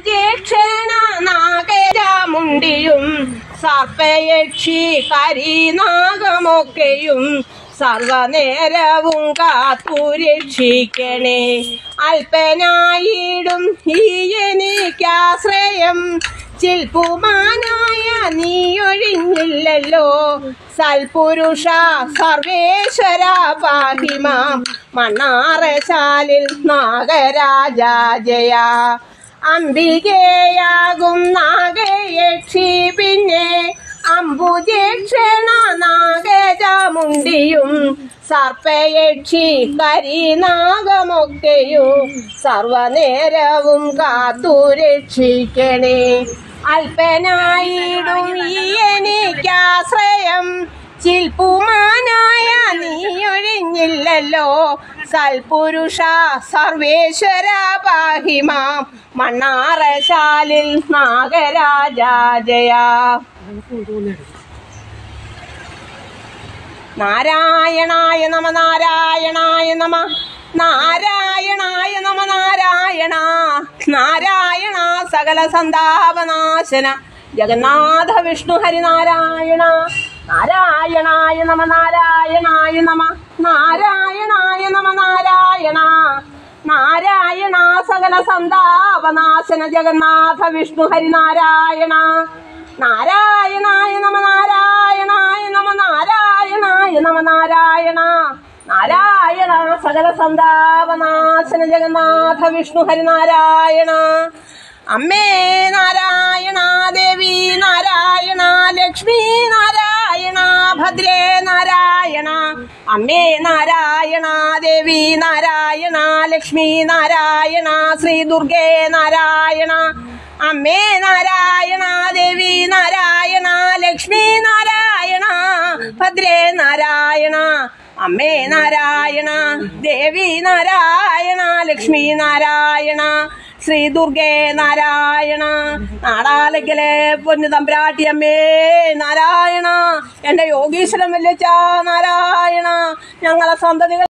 അംബുജേക്ഷണ നാഗരാമുണ്ടിയും സർപ്പയക്ഷി കരിനാഗമൊക്കെയും സർവനേരവും കാത്തു രക്ഷിക്കണേ. അല്പനായിടും ഈ എനിക്കാശ്രയം ചിൽപ്പുമാനായ നീയൊഴിഞ്ഞില്ലല്ലോ. സൽപുരുഷ സർവേശ്വര പാഹിമാം മണ്ണാറശാലിൽ നാഗരാജ ജയ. അംബികയാകും നാഗയക്ഷി പിന്നെ അംബുജേക്ഷണ നാഗരാമുണ്ടിയും സർപ്പയക്ഷി കരിനാഗമൊക്കെയും സർവനേരവും കാത്തു രക്ഷിക്കണേ. അല്പനായിടും ഈ എനിക്കാശ്രയം ചിൽപ്പുമാനായ നീയൊഴിഞ്ഞില്ലല്ലോ. സൽപുരുഷ സർവേശ്വര പാഹിമാം മണ്ണാറശാലിൽ നാഗരാജ ജയ. നാരായണായ നമ നാരായണായ നമ നാരായണായ നമ നാരായണ നാരായണ സകല സന്താപനാശന ജഗന്നാഥ വിഷ്ണു ഹരിനാരായണ. നാരായണായ നമ നാരായണായ നമ നാരായണായ നമ നാരായണ നാരായണ സകല സന്താപനാശന ജഗന്നാഥ വിഷ്ണു ഹരിനാരായണ. നാരായണായ നമ നാരായണായ നമ നാരായണായ നമ നാരായണ നാരായണ സകല സന്താപനാശന ജഗന്നാഥ വിഷ്ണു ഹരിനാരായണ. അമ്മേ നാരായണ ദേവി നാരായണ ലക്ഷ്മി നാരായണ ഭദ്രേ നാരായണ. അമ്മേ നാരായണ ദേവി നാരായണ ലക്ഷ്മി നാരായണ ശ്രീ ദുർഗേ നാരായണ. അമ്മേ നാരായണ ദേവി നാരായണ ലക്ഷ്മി നാരായണ ഭദ്രേ നാരായണ. അമ്മേ നാരായണ ദേവി നാരായണ ലക്ഷ്മി നാരായണ ശ്രീ ദുർഗേ നാരായണ. നാടാലയ്ക്കലെ പൊന്നു തമ്പുരാട്ടി അമ്മേ നാരായണ. എന്റെ യോഗീശ്വരൻ വല്യച്ഛ നാരായണ. ഞങ്ങളെ സന്തതികൾ